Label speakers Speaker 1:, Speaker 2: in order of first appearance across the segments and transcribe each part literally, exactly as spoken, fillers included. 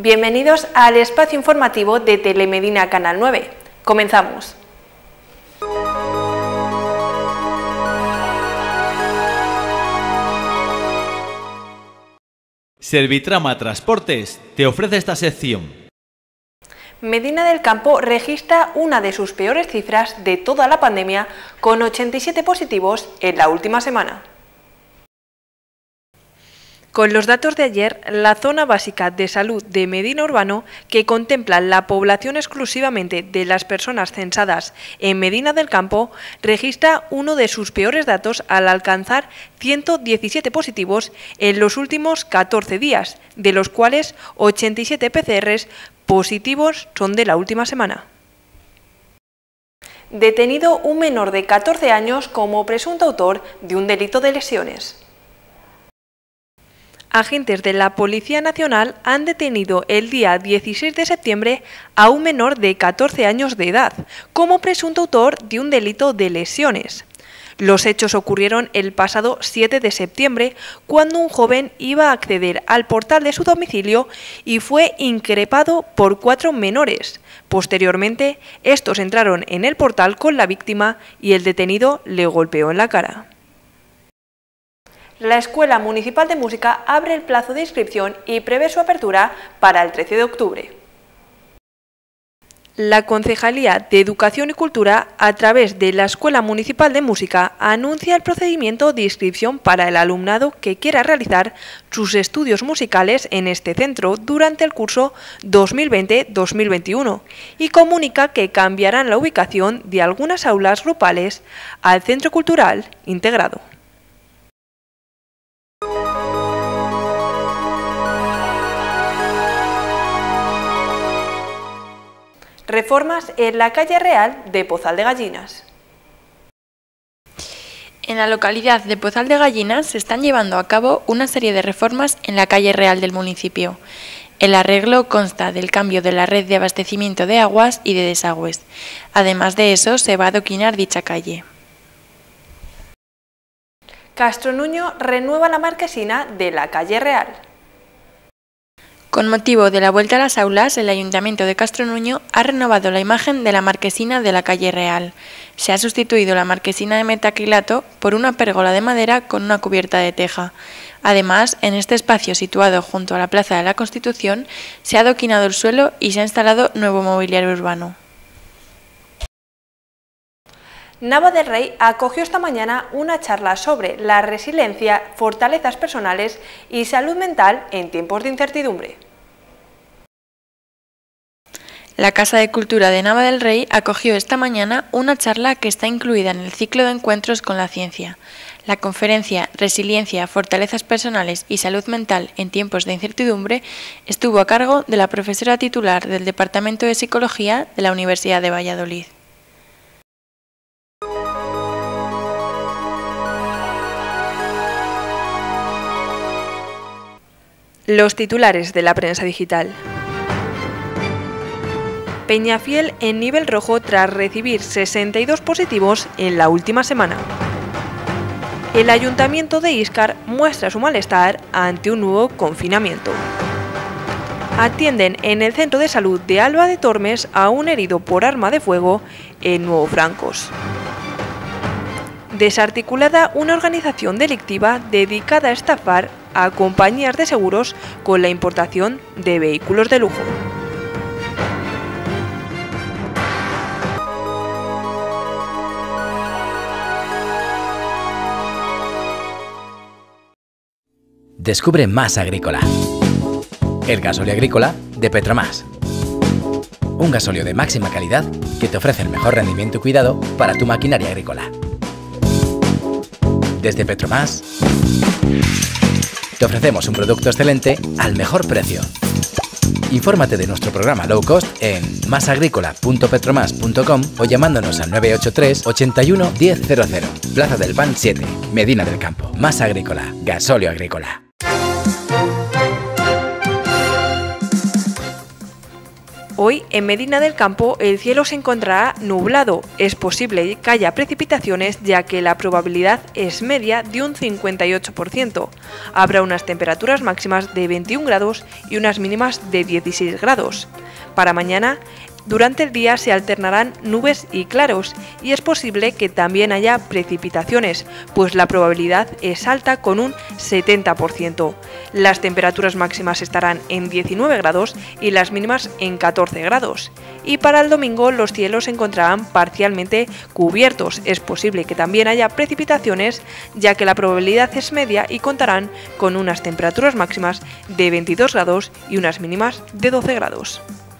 Speaker 1: Bienvenidos al espacio informativo de Telemedina Canal nueve. Comenzamos.
Speaker 2: Servitrama Transportes te ofrece esta sección.
Speaker 1: Medina del Campo registra una de sus peores cifras de toda la pandemia, con ochenta y siete positivos en la última semana. Con los datos de ayer, la zona básica de salud de Medina Urbano, que contempla la población exclusivamente de las personas censadas en Medina del Campo, registra uno de sus peores datos al alcanzar ciento diecisiete positivos en los últimos catorce días, de los cuales ochenta y siete P C Rs positivos son de la última semana. Detenido un menor de catorce años como presunto autor de un delito de lesiones. Agentes de la Policía Nacional han detenido el día dieciséis de septiembre a un menor de catorce años de edad como presunto autor de un delito de lesiones. Los hechos ocurrieron el pasado siete de septiembre, cuando un joven iba a acceder al portal de su domicilio y fue increpado por cuatro menores. Posteriormente, estos entraron en el portal con la víctima y el detenido le golpeó en la cara. La Escuela Municipal de Música abre el plazo de inscripción y prevé su apertura para el trece de octubre. La Concejalía de Educación y Cultura, a través de la Escuela Municipal de Música, anuncia el procedimiento de inscripción para el alumnado que quiera realizar sus estudios musicales en este centro durante el curso dos mil veinte dos mil veintiuno y comunica que cambiarán la ubicación de algunas aulas grupales al Centro Cultural Integrado. Reformas en la calle Real de Pozal de Gallinas.
Speaker 3: En la localidad de Pozal de Gallinas se están llevando a cabo una serie de reformas en la calle Real del municipio. El arreglo consta del cambio de la red de abastecimiento de aguas y de desagües. Además de eso, se va a adoquinar dicha calle.
Speaker 1: Castronuño renueva la marquesina de la calle Real.
Speaker 3: Con motivo de la vuelta a las aulas, el Ayuntamiento de Castronuño ha renovado la imagen de la marquesina de la calle Real. Se ha sustituido la marquesina de metacrilato por una pérgola de madera con una cubierta de teja. Además, en este espacio situado junto a la Plaza de la Constitución, se ha adoquinado el suelo y se ha instalado nuevo mobiliario urbano.
Speaker 1: Nava del Rey acogió esta mañana una charla sobre la resiliencia, fortalezas personales y salud mental en tiempos de incertidumbre.
Speaker 3: La Casa de Cultura de Nava del Rey acogió esta mañana una charla que está incluida en el ciclo de encuentros con la ciencia. La conferencia Resiliencia, fortalezas personales y salud mental en tiempos de incertidumbre estuvo a cargo de la profesora titular del Departamento de Psicología de la Universidad de Valladolid.
Speaker 1: Los titulares de la prensa digital. Peñafiel en nivel rojo tras recibir sesenta y dos positivos en la última semana. El Ayuntamiento de Íscar muestra su malestar ante un nuevo confinamiento. Atienden en el Centro de Salud de Alba de Tormes a un herido por arma de fuego en Nuevo Francos. Desarticulada una organización delictiva dedicada a estafar a compañías de seguros con la importación de vehículos de lujo.
Speaker 4: Descubre Más Agrícola, el gasóleo agrícola de Petromás. Un gasóleo de máxima calidad que te ofrece el mejor rendimiento y cuidado para tu maquinaria agrícola. Desde Petromás te ofrecemos un producto excelente al mejor precio. Infórmate de nuestro programa low cost en masagrícola punto petromás punto com o llamándonos al nueve ocho tres, ochenta y uno, diez cero cero, Plaza del Pan siete, Medina del Campo. Más Agrícola, gasóleo agrícola.
Speaker 1: Hoy, en Medina del Campo, el cielo se encontrará nublado. Es posible que haya precipitaciones, ya que la probabilidad es media de un cincuenta y ocho por ciento. Habrá unas temperaturas máximas de veintiún grados y unas mínimas de dieciséis grados. Para mañana, durante el día se alternarán nubes y claros, y es posible que también haya precipitaciones, pues la probabilidad es alta con un setenta por ciento. Las temperaturas máximas estarán en diecinueve grados y las mínimas en catorce grados. Y para el domingo los cielos se encontrarán parcialmente cubiertos. Es posible que también haya precipitaciones, ya que la probabilidad es media y contarán con unas temperaturas máximas de veintidós grados y unas mínimas de doce grados.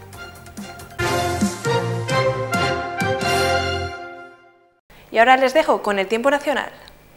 Speaker 1: Y ahora les dejo con el tiempo nacional.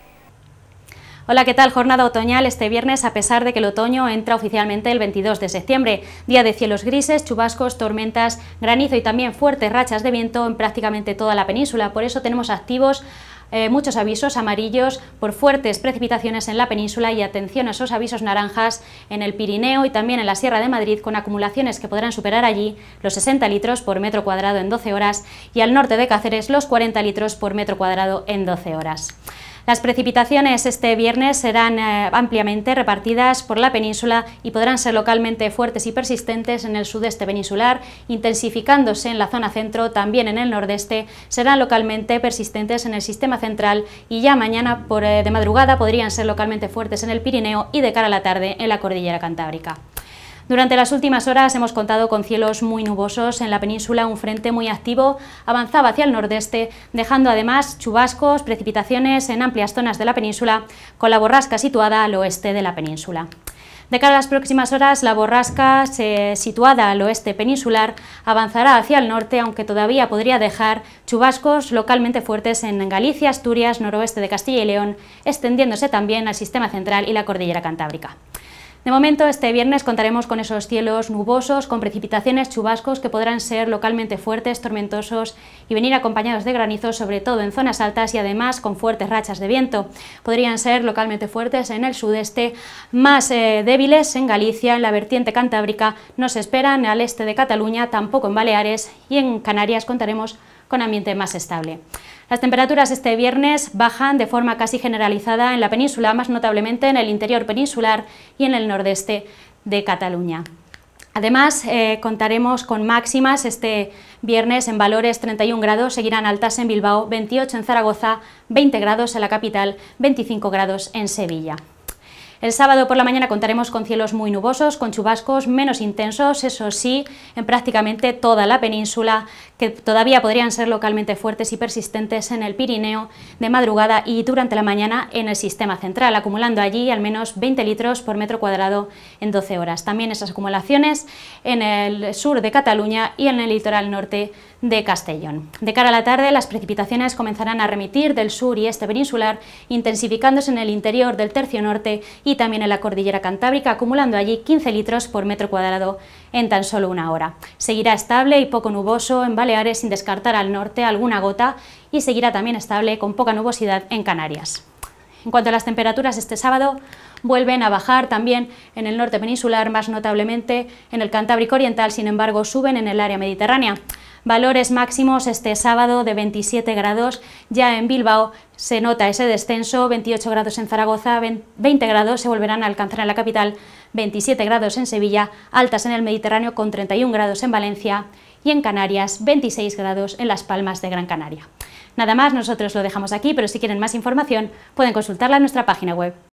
Speaker 5: Hola, ¿qué tal? Jornada otoñal este viernes, a pesar de que el otoño entra oficialmente el veintidós de septiembre. Día de cielos grises, chubascos, tormentas, granizo y también fuertes rachas de viento en prácticamente toda la península. Por eso tenemos activos Eh, muchos avisos amarillos por fuertes precipitaciones en la península y atención a esos avisos naranjas en el Pirineo y también en la Sierra de Madrid, con acumulaciones que podrán superar allí los sesenta litros por metro cuadrado en doce horas y al norte de Cáceres los cuarenta litros por metro cuadrado en doce horas. Las precipitaciones este viernes serán eh, ampliamente repartidas por la península y podrán ser localmente fuertes y persistentes en el sudeste peninsular, intensificándose en la zona centro, también en el nordeste, serán localmente persistentes en el sistema central y ya mañana por, eh, de madrugada podrían ser localmente fuertes en el Pirineo y de cara a la tarde en la cordillera cantábrica. Durante las últimas horas hemos contado con cielos muy nubosos en la península. Un frente muy activo avanzaba hacia el nordeste, dejando además chubascos, precipitaciones en amplias zonas de la península, con la borrasca situada al oeste de la península. De cara a las próximas horas, la borrasca, se, situada al oeste peninsular, avanzará hacia el norte, aunque todavía podría dejar chubascos localmente fuertes en Galicia, Asturias, noroeste de Castilla y León, extendiéndose también al sistema central y la cordillera cantábrica. De momento, este viernes contaremos con esos cielos nubosos, con precipitaciones, chubascos que podrán ser localmente fuertes, tormentosos y venir acompañados de granizo, sobre todo en zonas altas y además con fuertes rachas de viento. Podrían ser localmente fuertes en el sudeste, más eh, débiles en Galicia, en la vertiente cantábrica, no se esperan al este de Cataluña, tampoco en Baleares, y en Canarias contaremos con ambiente más estable. Las temperaturas este viernes bajan de forma casi generalizada en la península, más notablemente en el interior peninsular y en el nordeste de Cataluña. Además, eh, contaremos con máximas este viernes en valores treinta y un grados, seguirán altas en Bilbao, veintiocho en Zaragoza, veinte grados en la capital, veinticinco grados en Sevilla. El sábado por la mañana contaremos con cielos muy nubosos, con chubascos menos intensos, eso sí, en prácticamente toda la península, que todavía podrían ser localmente fuertes y persistentes en el Pirineo de madrugada y durante la mañana en el sistema central, acumulando allí al menos veinte litros por metro cuadrado en doce horas. También esas acumulaciones en el sur de Cataluña y en el litoral norte de Castellón. De cara a la tarde, las precipitaciones comenzarán a remitir del sur y este peninsular, intensificándose en el interior del tercio norte y también en la cordillera cantábrica, acumulando allí quince litros por metro cuadrado en tan solo una hora. Seguirá estable y poco nuboso en Baleares, sin descartar al norte alguna gota, y seguirá también estable con poca nubosidad en Canarias. En cuanto a las temperaturas, este sábado vuelven a bajar también en el norte peninsular, más notablemente en el Cantábrico Oriental, sin embargo suben en el área mediterránea. Valores máximos este sábado de veintisiete grados, ya en Bilbao se nota ese descenso, veintiocho grados en Zaragoza, veinte grados se volverán a alcanzar en la capital, veintisiete grados en Sevilla, altas en el Mediterráneo con treinta y un grados en Valencia y en Canarias veintiséis grados en Las Palmas de Gran Canaria. Nada más, nosotros lo dejamos aquí, pero si quieren más información pueden consultarla en nuestra página web.